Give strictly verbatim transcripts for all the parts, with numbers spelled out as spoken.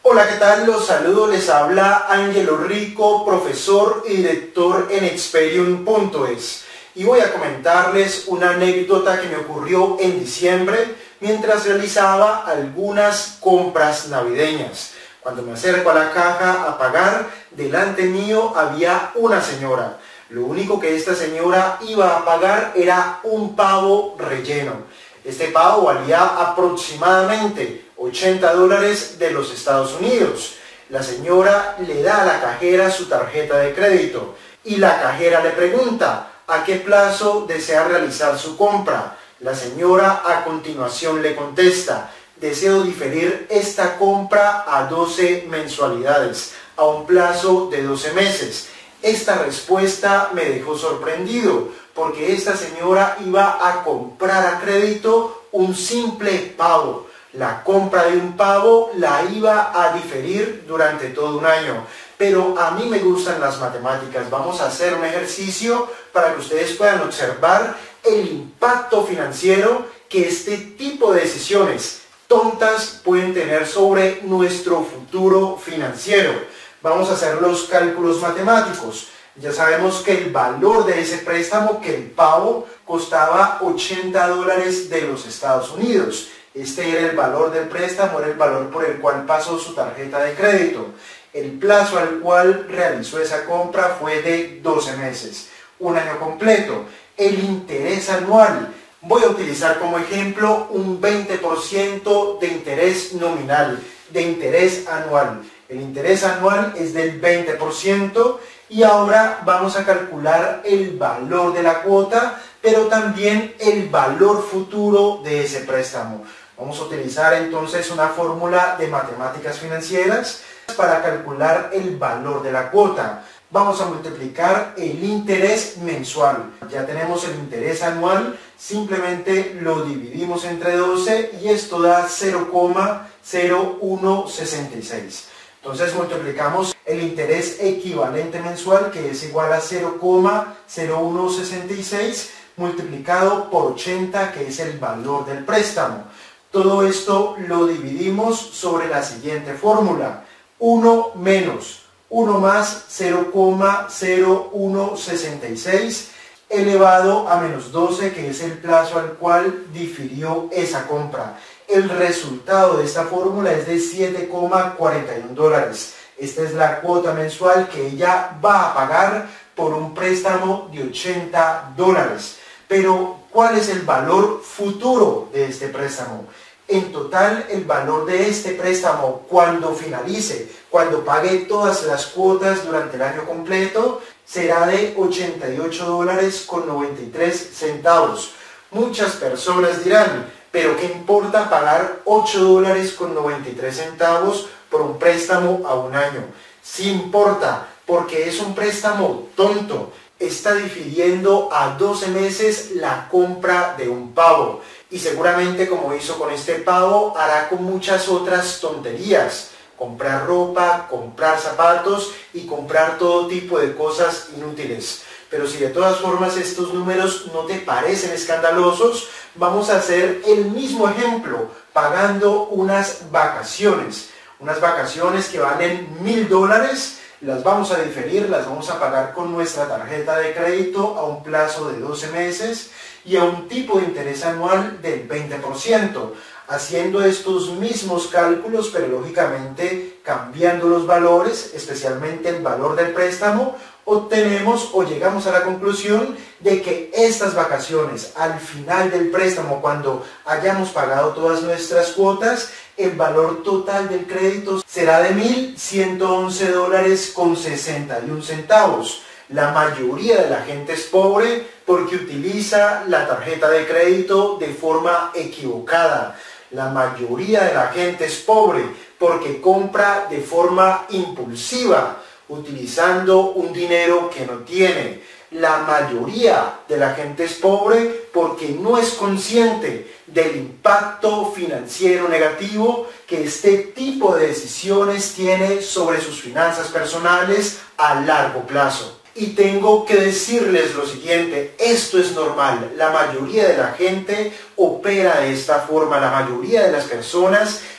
Hola, ¿qué tal? Los saludo, les habla Ángelo Rico, profesor y director en Experium punto es, y voy a comentarles una anécdota que me ocurrió en diciembre mientras realizaba algunas compras navideñas. Cuando me acerco a la caja a pagar, delante mío había una señora. Lo único que esta señora iba a pagar era un pavo relleno. Este pavo valía aproximadamente ochenta dólares de los Estados Unidos. La señora le da a la cajera su tarjeta de crédito y la cajera le pregunta a qué plazo desea realizar su compra. La señora a continuación le contesta: deseo diferir esta compra a doce mensualidades, a un plazo de doce meses. Esta respuesta me dejó sorprendido, porque esta señora iba a comprar a crédito un simple pavo. La compra de un pavo la iba a diferir durante todo un año. Pero a mí me gustan las matemáticas. Vamos a hacer un ejercicio para que ustedes puedan observar el impacto financiero que este tipo de decisiones tontas pueden tener sobre nuestro futuro financiero. Vamos a hacer los cálculos matemáticos. Ya sabemos que el valor de ese préstamo, que el pavo, costaba ochenta dólares de los Estados Unidos. Este era el valor del préstamo, era el valor por el cual pasó su tarjeta de crédito. El plazo al cual realizó esa compra fue de doce meses, un año completo. El interés anual, voy a utilizar como ejemplo un veinte por ciento de interés nominal, de interés anual. El interés anual es del veinte por ciento y ahora vamos a calcular el valor de la cuota, pero también el valor futuro de ese préstamo. Vamos a utilizar entonces una fórmula de matemáticas financieras para calcular el valor de la cuota. Vamos a multiplicar el interés mensual. Ya tenemos el interés anual, simplemente lo dividimos entre doce y esto da cero coma cero uno sesenta y seis. Entonces multiplicamos el interés equivalente mensual, que es igual a cero coma cero uno sesenta y seis, multiplicado por ochenta, que es el valor del préstamo. Todo esto lo dividimos sobre la siguiente fórmula: uno menos uno más cero coma cero uno sesenta y seis elevado a menos doce, que es el plazo al cual difirió esa compra. El resultado de esta fórmula es de siete coma cuarenta y uno dólares. Esta es la cuota mensual que ella va a pagar por un préstamo de ochenta dólares. Pero, ¿cuál es el valor futuro de este préstamo? En total, el valor de este préstamo, cuando finalice, cuando pague todas las cuotas durante el año completo, será de ochenta y ocho dólares con noventa y tres centavos. Muchas personas dirán: ¿pero qué importa pagar ocho dólares con noventa y tres centavos por un préstamo a un año? Sí importa, porque es un préstamo tonto. Está difiriendo a doce meses la compra de un pavo. Y seguramente, como hizo con este pavo, hará con muchas otras tonterías. Comprar ropa, comprar zapatos y comprar todo tipo de cosas inútiles. Pero si de todas formas estos números no te parecen escandalosos, vamos a hacer el mismo ejemplo, pagando unas vacaciones. Unas vacaciones que valen mil dólares, las vamos a diferir, las vamos a pagar con nuestra tarjeta de crédito a un plazo de doce meses y a un tipo de interés anual del veinte por ciento. Haciendo estos mismos cálculos, pero lógicamente cambiando los valores, especialmente el valor del préstamo, obtenemos o llegamos a la conclusión de que estas vacaciones, al final del préstamo, cuando hayamos pagado todas nuestras cuotas, el valor total del crédito será de mil ciento once dólares con sesenta y uno centavos. La mayoría de la gente es pobre porque utiliza la tarjeta de crédito de forma equivocada. La mayoría de la gente es pobre porque compra de forma impulsiva, utilizando un dinero que no tiene. La mayoría de la gente es pobre porque no es consciente del impacto financiero negativo que este tipo de decisiones tiene sobre sus finanzas personales a largo plazo. Y tengo que decirles lo siguiente: esto es normal. La mayoría de la gente opera de esta forma. La mayoría de las personas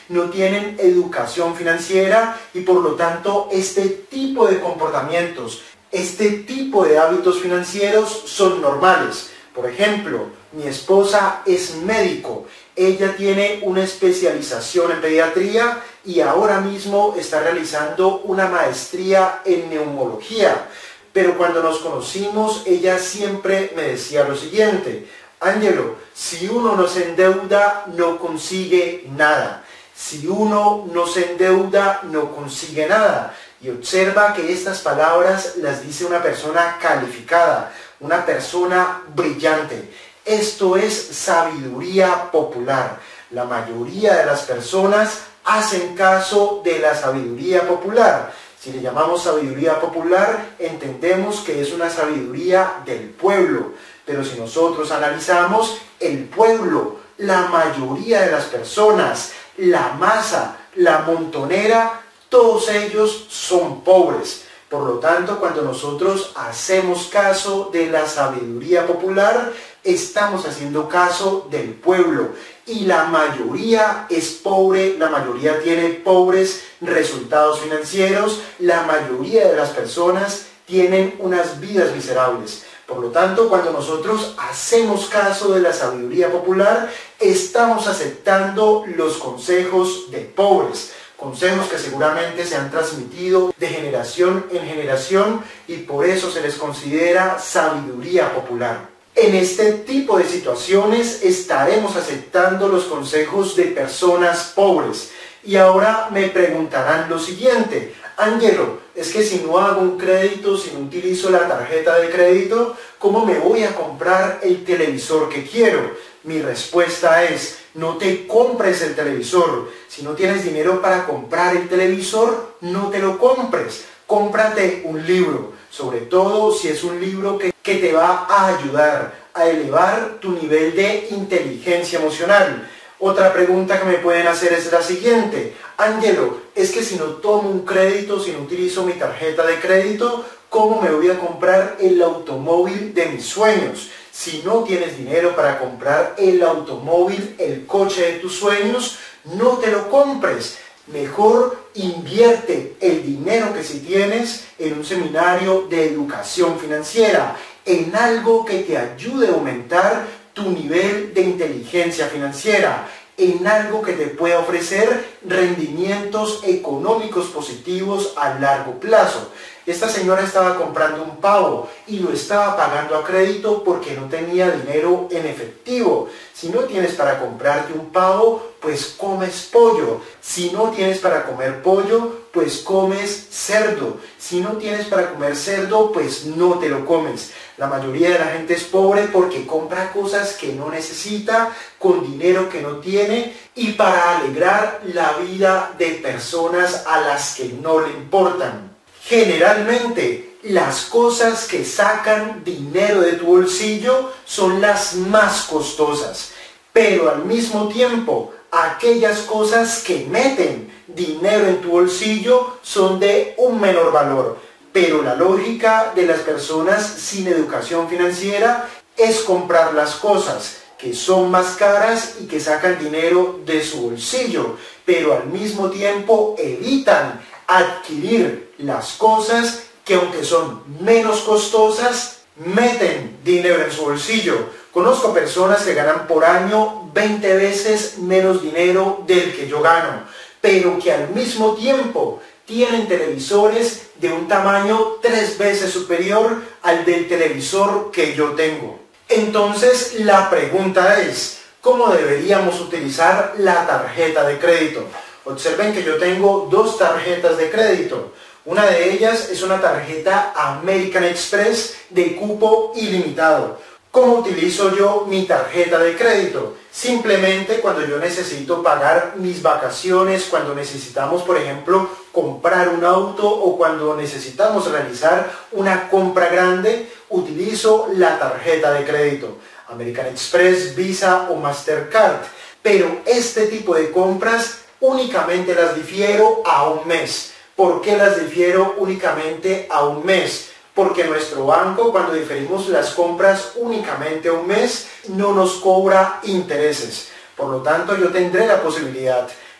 no tienen educación financiera y por lo tanto este tipo de comportamientos, este tipo de hábitos financieros son normales. Por ejemplo, mi esposa es médico, ella tiene una especialización en pediatría y ahora mismo está realizando una maestría en neumología. Pero cuando nos conocimos, ella siempre me decía lo siguiente: Ángelo, si uno no se endeuda, no consigue nada. Si uno no se endeuda, no consigue nada. Y observa que estas palabras las dice una persona calificada, una persona brillante. Esto es sabiduría popular. La mayoría de las personas hacen caso de la sabiduría popular. Si le llamamos sabiduría popular, entendemos que es una sabiduría del pueblo. Pero si nosotros analizamos, el pueblo, la mayoría de las personas, la masa, la montonera, todos ellos son pobres. Por lo tanto, cuando nosotros hacemos caso de la sabiduría popular, estamos haciendo caso del pueblo. Y la mayoría es pobre, la mayoría tiene pobres resultados financieros, la mayoría de las personas tienen unas vidas miserables. Por lo tanto, cuando nosotros hacemos caso de la sabiduría popular, estamos aceptando los consejos de pobres. Consejos que seguramente se han transmitido de generación en generación y por eso se les considera sabiduría popular. En este tipo de situaciones estaremos aceptando los consejos de personas pobres. Y ahora me preguntarán lo siguiente: Ángelo, es que si no hago un crédito, si no utilizo la tarjeta de crédito, ¿cómo me voy a comprar el televisor que quiero? Mi respuesta es: no te compres el televisor. Si no tienes dinero para comprar el televisor, no te lo compres. Cómprate un libro, sobre todo si es un libro que, que te va a ayudar a elevar tu nivel de inteligencia emocional. Otra pregunta que me pueden hacer es la siguiente: Ángelo, es que si no tomo un crédito, si no utilizo mi tarjeta de crédito, ¿cómo me voy a comprar el automóvil de mis sueños? Si no tienes dinero para comprar el automóvil, el coche de tus sueños, no te lo compres. Mejor invierte el dinero que sí tienes en un seminario de educación financiera, en algo que te ayude a aumentar tu nivel de inteligencia financiera, en algo que te pueda ofrecer rendimientos económicos positivos a largo plazo. Esta señora estaba comprando un pavo y lo estaba pagando a crédito porque no tenía dinero en efectivo. Si no tienes para comprarte un pavo, pues comes pollo. Si no tienes para comer pollo, pues comes cerdo. Si no tienes para comer cerdo, pues no te lo comes. La mayoría de la gente es pobre porque compra cosas que no necesita, con dinero que no tiene y para alegrar la vida de personas a las que no le importan. Generalmente, las cosas que sacan dinero de tu bolsillo son las más costosas, pero al mismo tiempo, aquellas cosas que meten dinero en tu bolsillo son de un menor valor. Pero la lógica de las personas sin educación financiera es comprar las cosas que son más caras y que sacan dinero de su bolsillo, pero al mismo tiempo evitan adquirir las cosas que, aunque son menos costosas, meten dinero en su bolsillo. Conozco personas que ganan por año veinte veces menos dinero del que yo gano, pero que al mismo tiempo tienen televisores de un tamaño tres veces superior al del televisor que yo tengo. Entonces la pregunta es: ¿cómo deberíamos utilizar la tarjeta de crédito? Observen que yo tengo dos tarjetas de crédito. Una de ellas es una tarjeta American Express de cupo ilimitado. ¿Cómo utilizo yo mi tarjeta de crédito? Simplemente cuando yo necesito pagar mis vacaciones, cuando necesitamos, por ejemplo, comprar un auto o cuando necesitamos realizar una compra grande, utilizo la tarjeta de crédito, American Express, Visa o Mastercard. Pero este tipo de compras únicamente las difiero a un mes. ¿Por qué las difiero únicamente a un mes? Porque nuestro banco, cuando diferimos las compras únicamente a un mes, no nos cobra intereses. Por lo tanto, yo tendré la posibilidad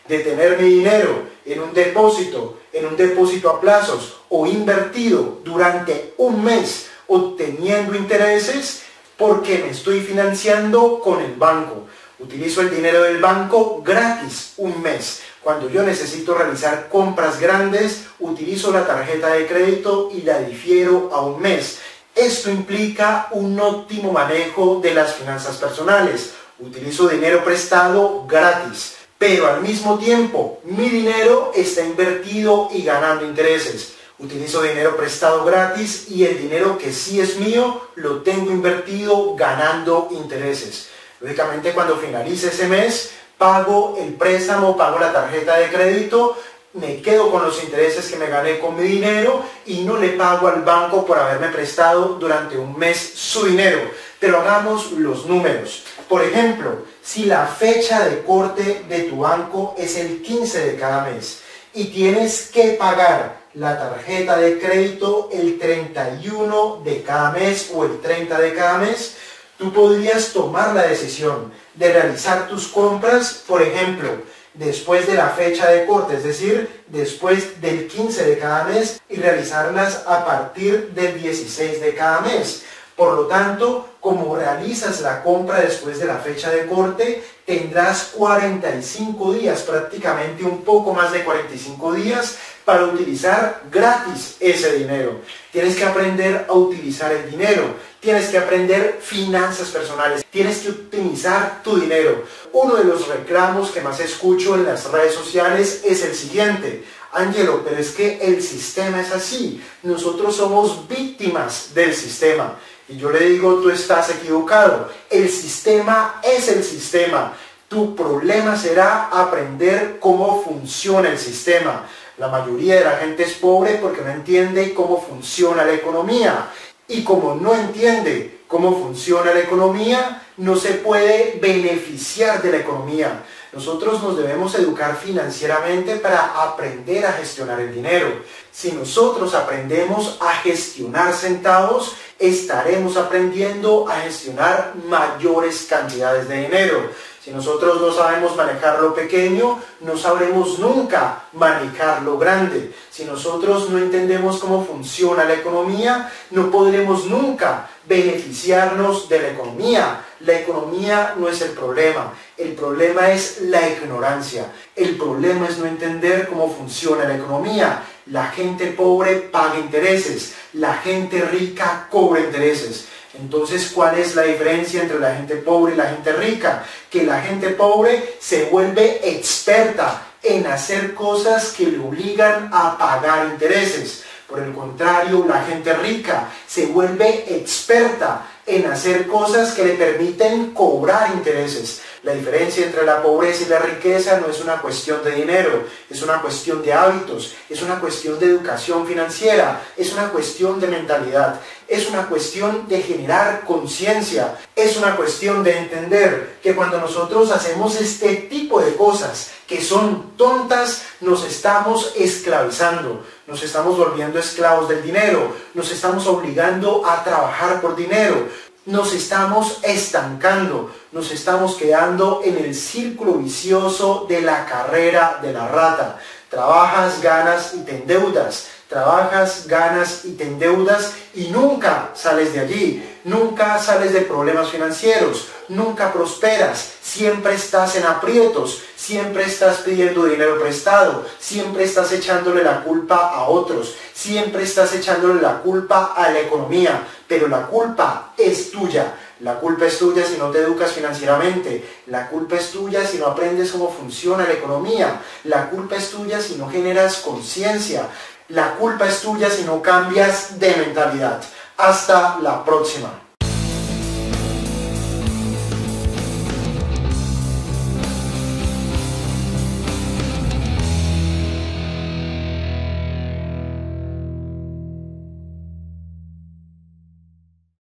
de tener mi dinero en un depósito, en un depósito a plazos o invertido durante un mes obteniendo intereses porque me estoy financiando con el banco. Utilizo el dinero del banco gratis un mes. Cuando yo necesito realizar compras grandes, utilizo la tarjeta de crédito y la difiero a un mes. Esto implica un óptimo manejo de las finanzas personales. Utilizo dinero prestado gratis, pero al mismo tiempo mi dinero está invertido y ganando intereses. Utilizo dinero prestado gratis y el dinero que sí es mío lo tengo invertido ganando intereses. Lógicamente, cuando finalice ese mes, pago el préstamo, pago la tarjeta de crédito, me quedo con los intereses que me gané con mi dinero y no le pago al banco por haberme prestado durante un mes su dinero. Pero hagamos los números. Por ejemplo, si la fecha de corte de tu banco es el quince de cada mes y tienes que pagar la tarjeta de crédito el treinta y uno de cada mes o el treinta de cada mes, tú podrías tomar la decisión de realizar tus compras, por ejemplo, después de la fecha de corte, es decir, después del quince de cada mes, y realizarlas a partir del dieciséis de cada mes. Por lo tanto, como realizas la compra después de la fecha de corte, tendrás cuarenta y cinco días, prácticamente un poco más de cuarenta y cinco días, para utilizar gratis ese dinero. Tienes que aprender a utilizar el dinero, tienes que aprender finanzas personales, tienes que optimizar tu dinero. Uno de los reclamos que más escucho en las redes sociales es el siguiente: Ángelo, pero es que el sistema es así, nosotros somos víctimas del sistema. Y yo le digo, tú estás equivocado, el sistema es el sistema. Tu problema será aprender cómo funciona el sistema. La mayoría de la gente es pobre porque no entiende cómo funciona la economía. Y como no entiende cómo funciona la economía, no se puede beneficiar de la economía. Nosotros nos debemos educar financieramente para aprender a gestionar el dinero. Si nosotros aprendemos a gestionar centavos, estaremos aprendiendo a gestionar mayores cantidades de dinero. Si nosotros no sabemos manejar lo pequeño, no sabremos nunca manejar lo grande. Si nosotros no entendemos cómo funciona la economía, no podremos nunca beneficiarnos de la economía. La economía no es el problema, el problema es la ignorancia. El problema es no entender cómo funciona la economía. La gente pobre paga intereses, la gente rica cobra intereses. Entonces, ¿cuál es la diferencia entre la gente pobre y la gente rica? Que la gente pobre se vuelve experta en hacer cosas que le obligan a pagar intereses. Por el contrario, la gente rica se vuelve experta en hacer cosas que le permiten cobrar intereses. La diferencia entre la pobreza y la riqueza no es una cuestión de dinero, es una cuestión de hábitos, es una cuestión de educación financiera, es una cuestión de mentalidad, es una cuestión de generar conciencia, es una cuestión de entender que cuando nosotros hacemos este tipo de cosas que son tontas, nos estamos esclavizando, nos estamos volviendo esclavos del dinero, nos estamos obligando a trabajar por dinero, nos estamos estancando, nos estamos quedando en el círculo vicioso de la carrera de la rata. Trabajas, ganas y te endeudas. Trabajas, ganas y te endeudas y nunca sales de allí. Nunca sales de problemas financieros. Nunca prosperas. Siempre estás en aprietos. Siempre estás pidiendo dinero prestado. Siempre estás echándole la culpa a otros. Siempre estás echándole la culpa a la economía. Pero la culpa es tuya. La culpa es tuya si no te educas financieramente. La culpa es tuya si no aprendes cómo funciona la economía. La culpa es tuya si no generas conciencia. La culpa es tuya si no cambias de mentalidad. Hasta la próxima.